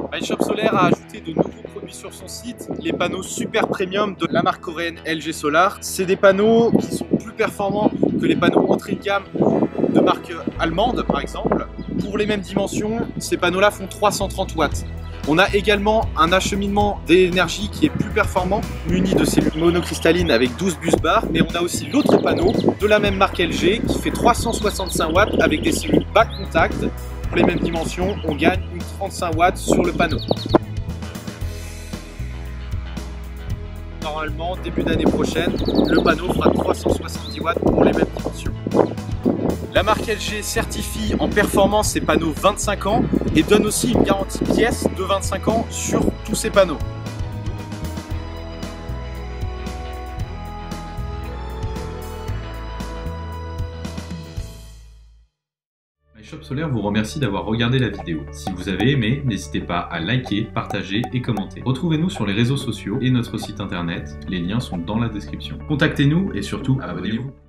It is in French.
MyShop Solaire a ajouté de nouveaux produits sur son site, les panneaux super premium de la marque coréenne LG Solar. C'est des panneaux qui sont plus performants que les panneaux entrée de gamme de marque allemande par exemple. Pour les mêmes dimensions, ces panneaux-là font 330 watts. On a également un acheminement d'énergie qui est plus performant, muni de cellules monocristallines avec 12 bus bars, mais on a aussi l'autre panneau de la même marque LG qui fait 365 watts avec des cellules bas contact. Pour les mêmes dimensions, on gagne une 35 watts sur le panneau. Normalement, début d'année prochaine, le panneau fera 370 watts pour les mêmes dimensions. La marque LG certifie en performance ses panneaux 25 ans et donne aussi une garantie pièce de 25 ans sur tous ces panneaux. MyShop Solaire vous remercie d'avoir regardé la vidéo. Si vous avez aimé, n'hésitez pas à liker, partager et commenter. Retrouvez-nous sur les réseaux sociaux et notre site internet, les liens sont dans la description. Contactez-nous et surtout abonnez-vous.